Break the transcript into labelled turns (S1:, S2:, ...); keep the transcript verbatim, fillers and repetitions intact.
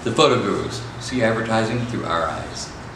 S1: The Photo Gurus. See advertising through our eyes.